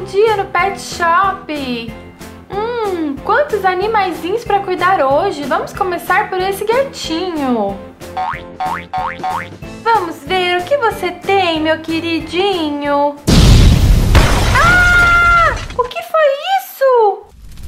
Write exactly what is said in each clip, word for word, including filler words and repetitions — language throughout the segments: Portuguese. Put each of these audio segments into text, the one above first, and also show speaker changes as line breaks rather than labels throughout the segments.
dia no pet shop. Hum, quantos animaizinhos para cuidar hoje? Vamos começar por esse gatinho. Vamos ver o que você tem, meu queridinho. Ah! O que foi isso?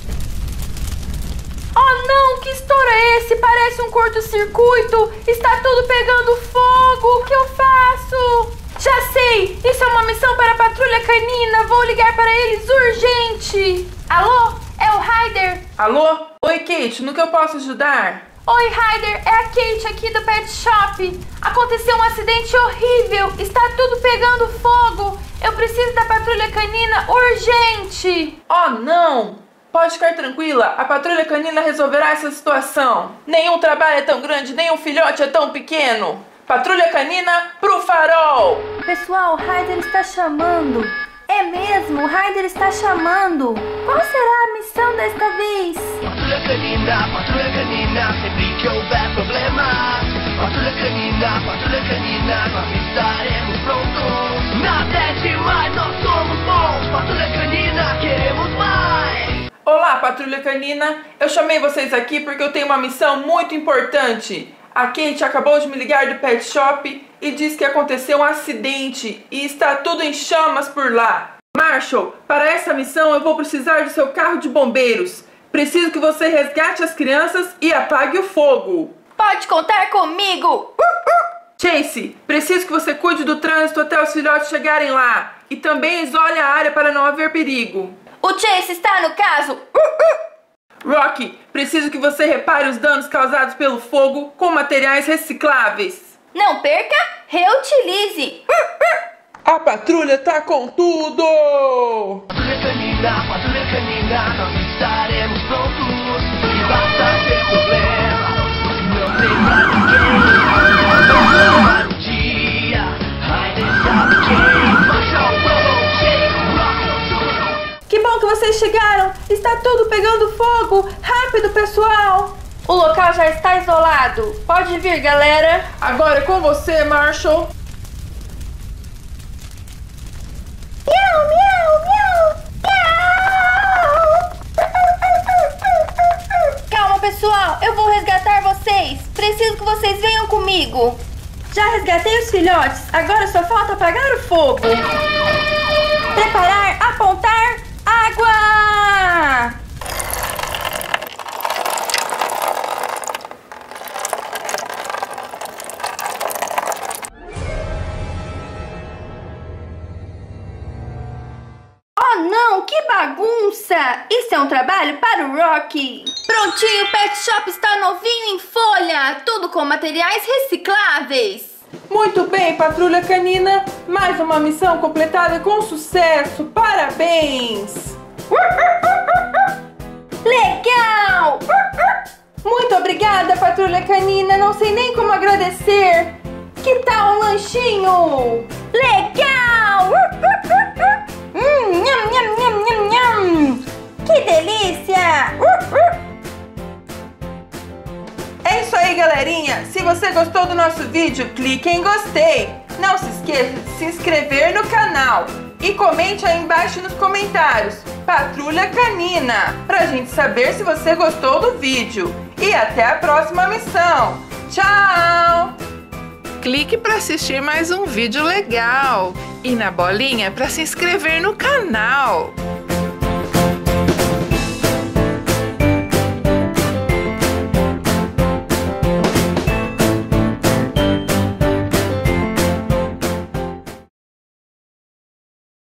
Oh não, que estouro é esse? Parece um curto-circuito. Está tudo pegando fogo. O que eu faço? Já sei, isso é uma missão para a patrulha canina. Vou ligar para eles urgente. Alô? É o Ryder?
Alô? Oi, Kate, no que eu posso ajudar?
Oi, Ryder, é a Kate aqui do Pet Shop. Aconteceu um acidente horrível, está tudo pegando fogo. Eu preciso da patrulha canina urgente.
Oh, não! Pode ficar tranquila, a patrulha canina resolverá essa situação. Nenhum trabalho é tão grande, nenhum filhote é tão pequeno. Patrulha canina pro farol!
Pessoal, o Ryder está chamando. É mesmo, o Ryder está chamando. Qual será a missão desta vez?
Patrulha canina, patrulha canina, sempre que houver problemas. Patrulha canina, patrulha canina, nós estaremos prontos. Nada é demais, nós somos bons. Patrulha canina, queremos mais.
Olá, patrulha canina. Eu chamei vocês aqui porque eu tenho uma missão muito importante. A Kate acabou de me ligar do Pet Shop e disse que aconteceu um acidente e está tudo em chamas por lá. Marshall, para essa missão eu vou precisar do seu carro de bombeiros. Preciso que você resgate as crianças e apague o fogo.
Pode contar comigo.
Chase, preciso que você cuide do trânsito até os filhotes chegarem lá. E também isole a área para não haver perigo.
O Chase está no caso.
Rocky, preciso que você repare os danos causados pelo fogo com materiais recicláveis.
Não perca, reutilize.
A patrulha tá com tudo!
Patrulha canina, patrulha canina, nós estaremos prontos. E basta ter problema, não tem pra ninguém. Vamos para o dia, Ryder sabe quem. Marshall, Robo, Shake, Rock,
Que bom que vocês chegaram. Está tudo pegando fogo. Rápido, pessoal. O local já está isolado. Pode vir, galera.
Agora é com você, Marshall.
Miau, miau, miau, miau. Calma, pessoal. Eu vou resgatar vocês. Preciso que vocês venham comigo. Já resgatei os filhotes. Agora só falta apagar o fogo. Preparar, apontar, água! Oh não, que bagunça! Isso é um trabalho para o Rocky. Prontinho, o Pet Shop está novinho em folha, tudo com materiais recicláveis.
Muito bem, patrulha canina. Mais uma missão completada com sucesso. Parabéns!
Legal!
Muito obrigada, patrulha canina. Não sei nem como agradecer. Que tal um lanchinho?
Legal! Hum, nham, nham, nham, nham, nham. Que delícia!
É isso aí, galerinha. Se você gostou do nosso vídeo, clique em gostei. Não se esqueça de se inscrever no canal. E comente aí embaixo nos comentários. Patrulha Canina, pra gente saber se você gostou do vídeo. E até a próxima missão. Tchau!
Clique para assistir mais um vídeo legal e na bolinha para se inscrever no canal.